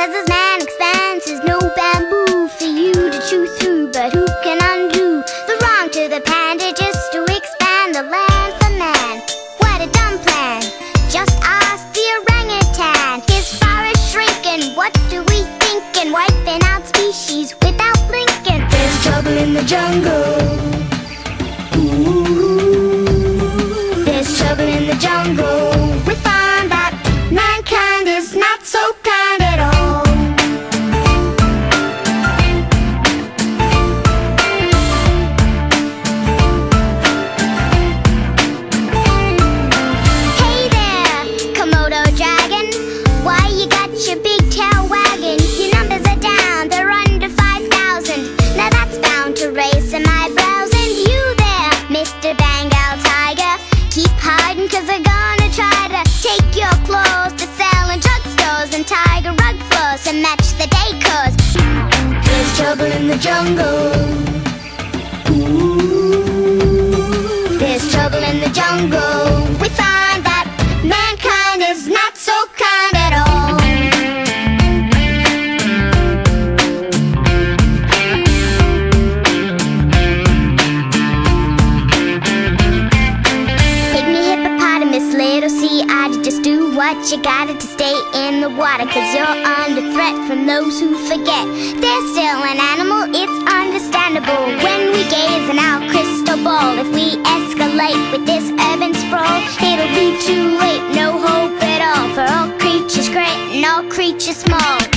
'cause as man expands, there's no bamboo for you to chew through. But who can undo the wrong to the panda just to expand the land for man? What a dumb plan! Just ask the orangutan. His forest shrinking, what do we thinking? Wiping out species without blinking. There's trouble in the jungle. Ooh, there's trouble in the jungle. We find that mankind is not so kind at all. Hey there, Komodo dragon, why you got your big tail wagging? Your numbers are down, they're under 5,000. Now that's bound to raise some eyebrows. And you there, Mr. Bengal tiger, keep hiding 'cause they're gonna try to take your clothes to sell in drugstores and tiger rug floors to match the decors. There's trouble in the jungle. Ooh, there's trouble in the jungle. We find that mankind is not so kind at all. Little sea-eyed, just do what you gotta to stay in the water, 'cause you're under threat from those who forget they're still an animal. It's understandable when we gaze in our crystal ball. If we escalate with this urban sprawl, it'll be too late, no hope at all for all creatures great and all creatures small.